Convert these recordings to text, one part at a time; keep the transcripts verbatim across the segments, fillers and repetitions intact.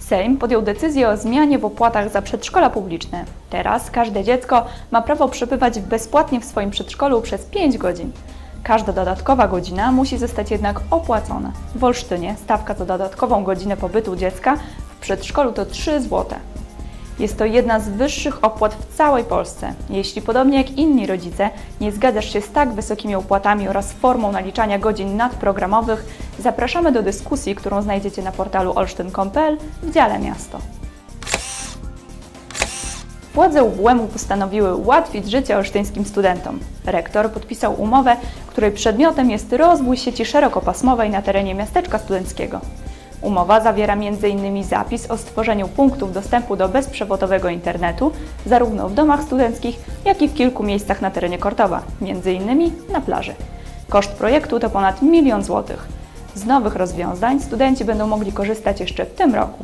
Sejm podjął decyzję o zmianie w opłatach za przedszkola publiczne. Teraz każde dziecko ma prawo przebywać bezpłatnie w swoim przedszkolu przez pięć godzin. Każda dodatkowa godzina musi zostać jednak opłacona. W Olsztynie stawka za dodatkową godzinę pobytu dziecka w przedszkolu to trzy złote. Jest to jedna z wyższych opłat w całej Polsce. Jeśli podobnie jak inni rodzice nie zgadzasz się z tak wysokimi opłatami oraz formą naliczania godzin nadprogramowych, zapraszamy do dyskusji, którą znajdziecie na portalu olsztyn kropka com kropka p l w dziale Miasto. Władze U W M-u postanowiły ułatwić życie olsztyńskim studentom. Rektor podpisał umowę, której przedmiotem jest rozwój sieci szerokopasmowej na terenie miasteczka studenckiego. Umowa zawiera między innymi zapis o stworzeniu punktów dostępu do bezprzewodowego internetu zarówno w domach studenckich, jak i w kilku miejscach na terenie Kortowa, między innymi na plaży. Koszt projektu to ponad milion złotych. Z nowych rozwiązań studenci będą mogli korzystać jeszcze w tym roku.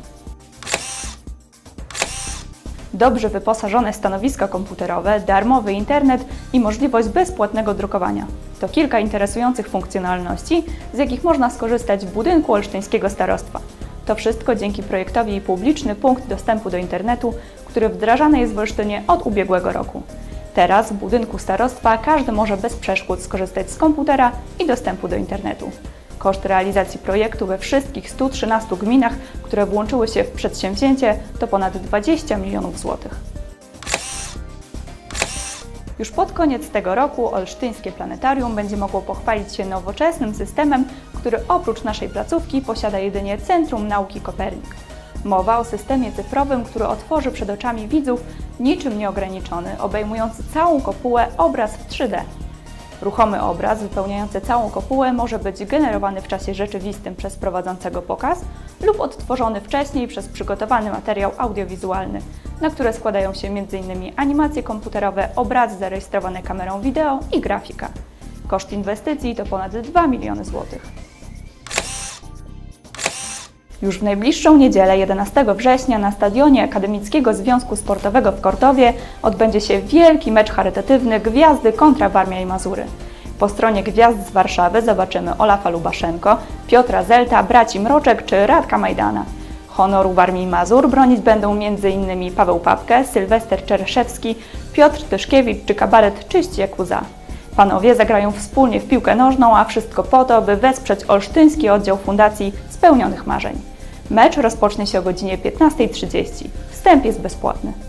Dobrze wyposażone stanowiska komputerowe, darmowy internet i możliwość bezpłatnego drukowania. To kilka interesujących funkcjonalności, z jakich można skorzystać w budynku olsztyńskiego starostwa. To wszystko dzięki projektowi Publiczny Punkt Dostępu do Internetu, który wdrażany jest w Olsztynie od ubiegłego roku. Teraz w budynku starostwa każdy może bez przeszkód skorzystać z komputera i dostępu do internetu. Koszt realizacji projektu we wszystkich stu trzynastu gminach, które włączyły się w przedsięwzięcie, to ponad dwadzieścia milionów złotych. Już pod koniec tego roku olsztyńskie planetarium będzie mogło pochwalić się nowoczesnym systemem, który oprócz naszej placówki posiada jedynie Centrum Nauki Kopernik. Mowa o systemie cyfrowym, który otworzy przed oczami widzów niczym nieograniczony, obejmujący całą kopułę obraz w trzy D. Ruchomy obraz wypełniający całą kopułę może być generowany w czasie rzeczywistym przez prowadzącego pokaz lub odtworzony wcześniej przez przygotowany materiał audiowizualny, na które składają się między innymi animacje komputerowe, obrazy zarejestrowane kamerą wideo i grafika. Koszt inwestycji to ponad dwa miliony złotych. Już w najbliższą niedzielę, jedenastego września, na stadionie Akademickiego Związku Sportowego w Kortowie odbędzie się wielki mecz charytatywny Gwiazdy kontra Warmia i Mazury. Po stronie Gwiazd z Warszawy zobaczymy Olafa Lubaszenko, Piotra Zelta, braci Mroczek czy Radka Majdana. Honoru Warmii i Mazur bronić będą między innymi Paweł Papke, Sylwester Czereszewski, Piotr Tyszkiewicz czy kabaret Czyść jak łza. Panowie zagrają wspólnie w piłkę nożną, a wszystko po to, by wesprzeć olsztyński oddział Fundacji Spełnionych Marzeń. Mecz rozpocznie się o godzinie piętnastej trzydzieści. Wstęp jest bezpłatny.